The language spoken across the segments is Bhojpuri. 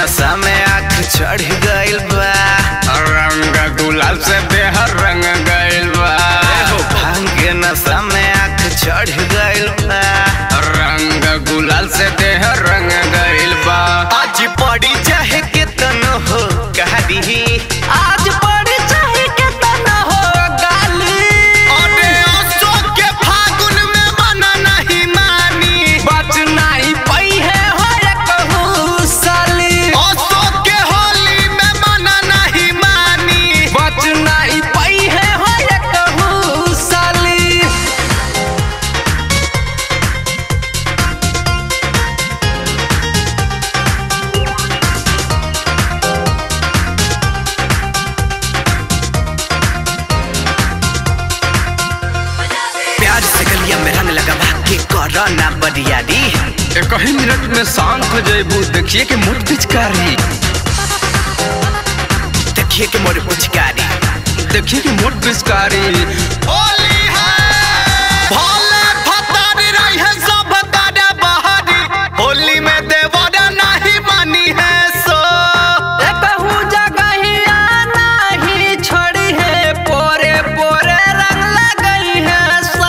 नशा में आँख चढ़ गइल बा, रंग गुलाल से देह रंग गइल बा। भांग के नशा में आँख चढ़ गइल बा, रंग गुलाल से देह रंग गइल बा। आज पड़ी चाहे केतनो हो गाली, आज पड़ी चाहे केतनो हो गाली। अरे अशोक के फागुन में मना नहीं मानी, बच नहीं पई है हो कहू साली। अशोक के होली में मना नहीं मानी, बच नहीं पई है हो कहू साली। प्यार से गलिया में रंग लगा भाग्य करो ना बरियारी। एक ही मिनट में शांत हो जाइबू, देखिए कि मोट पिचकारी, देखिए कि मोर पुचकारी, देखिए कि मोट पिचकारी। होली है भोले फतारी रही है सब तारे बहारी, होली में देवरा नहीं मानी है सो। कहू जगहिया नहीं छोड़ी है, पोरे पोरे रंग लगई है सो।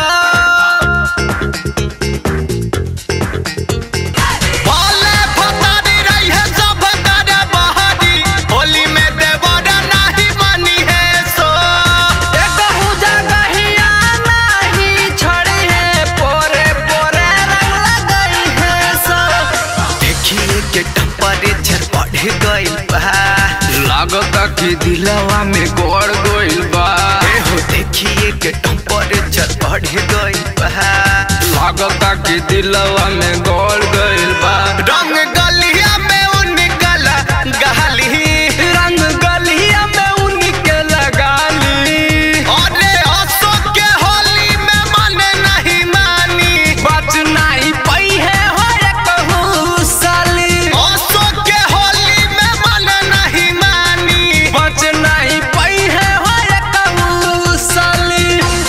भोले फतारी रही है सब तारे बहारी, होली में देवरा नहीं मानी है सो। कहू जगहिया नहीं छोड़ी है, पोरे पोरे रंग लगई है सो। देखिए के टेम्परेचर बढ़ गइल बा, लागता कि दिलवा में गोड़ गइल बा। हो देखिए के टेम्परेचर बढ़ गइल बा, लागता कि दिलवा में गोड़ गइल बा। रंग गलिया में उनकला गाली, रंग गलिया में उनके लगाली। अरे अशोक के होली में मन नहीं मानी, बच नहीं पई है हो कहू साली। अशोक के होली में मन नहीं मानी। बच नहीं पई है हो कहू साली।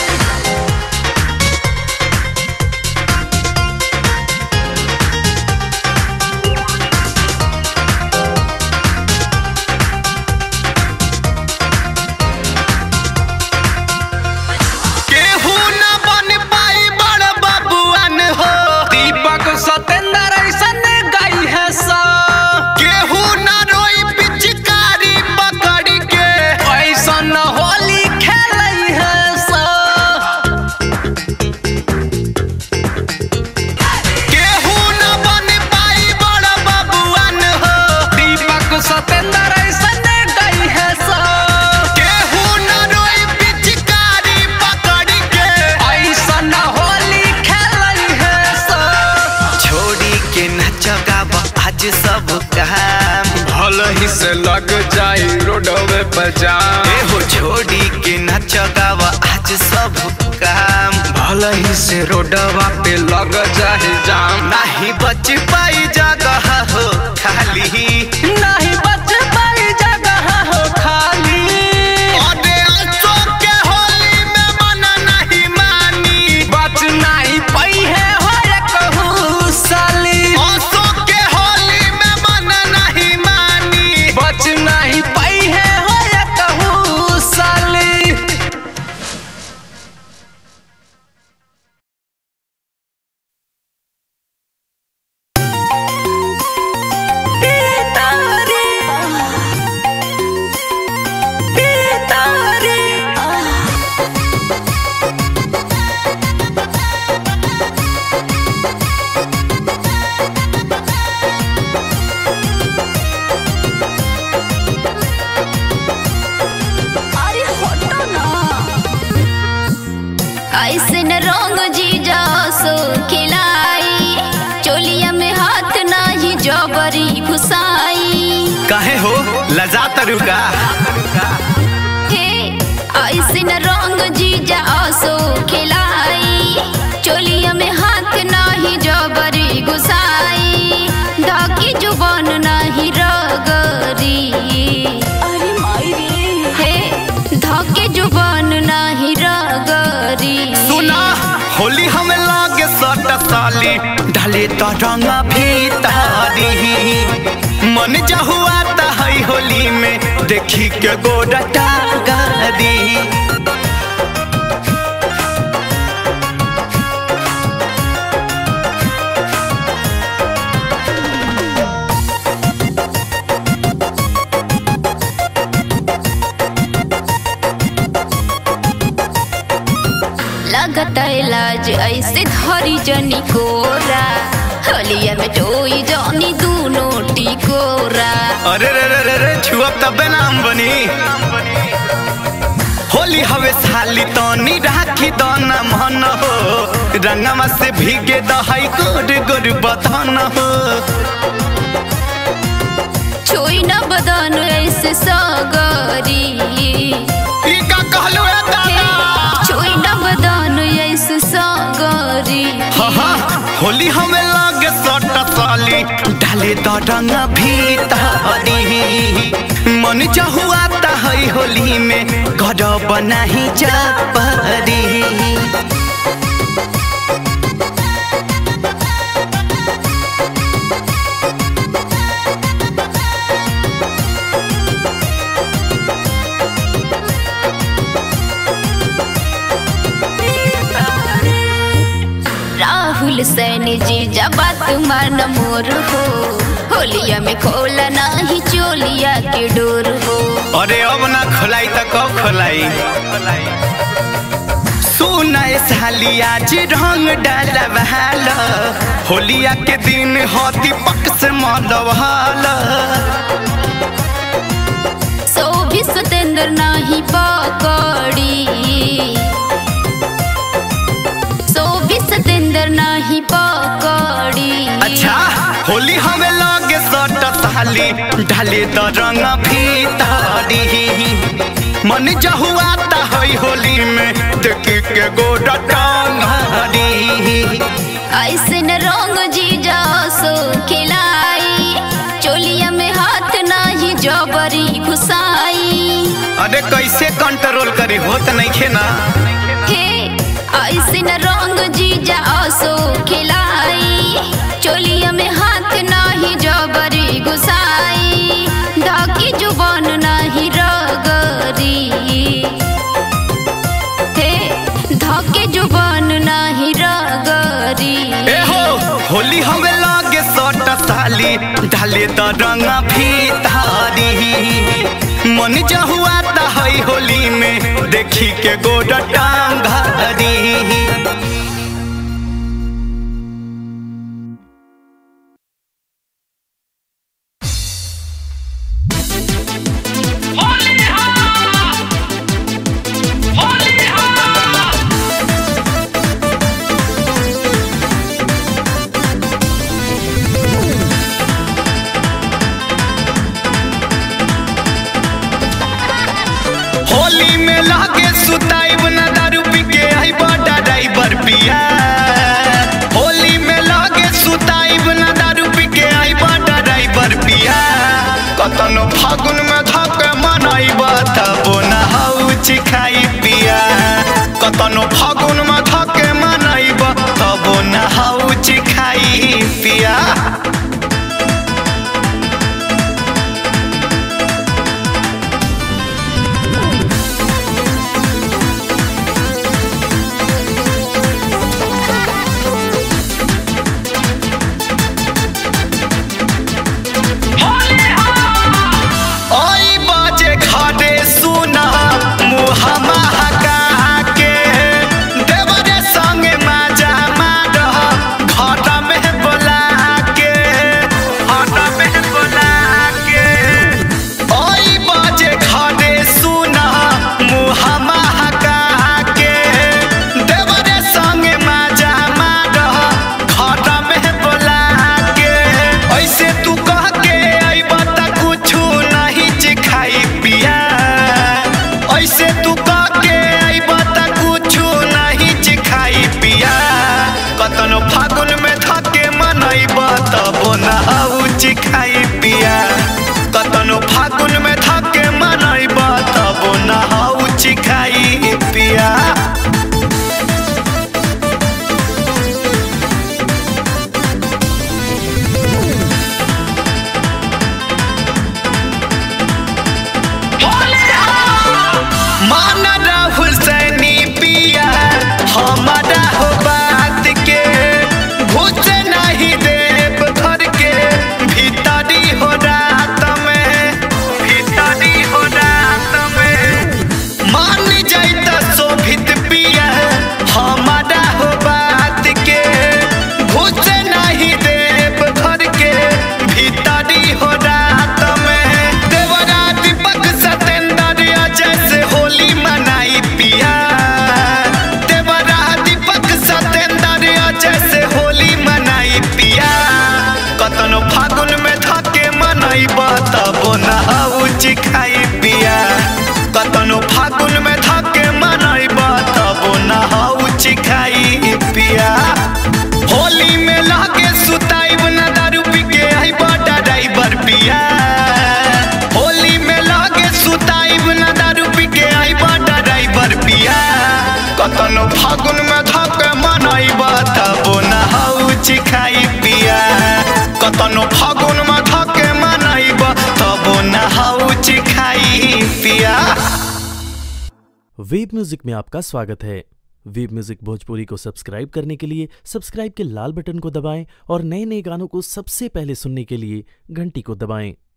केहू न बन पाई बड़ बबुआन हो, दीपक सतेंद्र ऐसन गई है सा, केहू न रोई पिचकारी पकड़ के। ऐसन होली खेलई है सा। केहू न बन पाई बड़ बबुआन हो, दीपक सतेंद्र ऐसन गई है सा, केहू न रोई पिचकारी पकड़ के। ऐसन होली खेलई है सा। छोड़ी के नचगाव आज सब काम, भल ही से लग जाई रोडवे पर जाम। हो छोड़ी के नचगाव आज सब काम। भल ही से रोडवा पे लग जाए जाम। नहीं बच पाई जगह हो खाली, नहीं बच पाई जगह हो खाली। अरे अशोक के होली में मन नहीं मानी, बच नहीं पई है हो कहू साली। अशोक के होली में मन नहीं मानी। बच नहीं पई है हो कहू साली। ऐसन रंग जीजा सो खिलाई, चोलिया में हाथ नाही जबरी घुसाई। काहे हो लजा तरुका, हे ऐसन रंग जीजा सो खिलाई, चोलिया में हाथ नाही जबरी घुसाई। धाकी जुबान नाही रगरी, अरे मायरी हे धाके जुबान नाही रगरी। सुना होली हमें लागे सट साली, ढले तो रंग भीतरी मन जहुआता है होली में देखी के गोरा टांगारी। लगता इलाज ऐसे धरी जनी कोरा होलिया में टोई जानी दोनों टिकोरा। अरे रे रे रे रे छुअब तबे नाम बनी। होली हवे साली तनी राखी दाना मन हो रंगमा से भीगे दहाई गोर गोर बदन हो। छोई न बदन ऐसे सगरी ई का कहलो ए दादा। छोई न बदन ऐसे सगरी। हाँ होली हमें लागे सटा साली डाले द रंग भीतरी। मन जहुआता है होली में घर बनाही जपरी। राहुल सैनी जी जब बात मान मोर हो होलिया में खोला नहीं चोलिया के डोर हो। अरे अब ना खोलाई तो कब खोलाई। सुनाए साली आज रंग डाला बहाल होलिया के दिन हो दीपक से मलवाल। सो भी सतेंद्र नहीं पकड़ी सतेंद्र नहीं पकड़ी। अच्छा होली हमें लागे सटा साली ढाले द रंग भीतरी। मन जहुआता है होली में देखी के गोरा टांगारी। ऐसे न रंग जीजा सो खिलाई चोलिया में हाथ नहीं जबरी घुसाई। अरे कैसे कंट्रोल करी होत नहीं खेना। ऐसे न रंग जीजा आसो खिलाई चोलिया में हाथ नहीं जबरी घुसाई। ढाकी जुबान नहीं रगरी धके जुबान नहीं रगरी। ए हो होली हमें लागे सटा साली ढाले द रंग भीतरी। मन जहुआता है होली में देखी के गोरा टांगारी। होली में लागे सुताइब ना दारू पी के आई चिखाई पिया कतनो फागुन में धके मनैबा तबो ना हऊ चिखाई पिया होली में लागे सुताइब ना दारू पी के आइबा ड्राइवर पिया होली में लागे सुताइब ना दारू पी के आइबा ड्राइवर पिया कतनो फागुन में धके मनैबा तबो ना हऊ चिखाई पिया कतनो फागुन में धके मनैबा तबो ना हऊ चिखाई पिया। वेब म्यूजिक में आपका स्वागत है। वेब म्यूजिक भोजपुरी को सब्सक्राइब करने के लिए सब्सक्राइब के लाल बटन को दबाएं और नए नए गानों को सबसे पहले सुनने के लिए घंटी को दबाएं।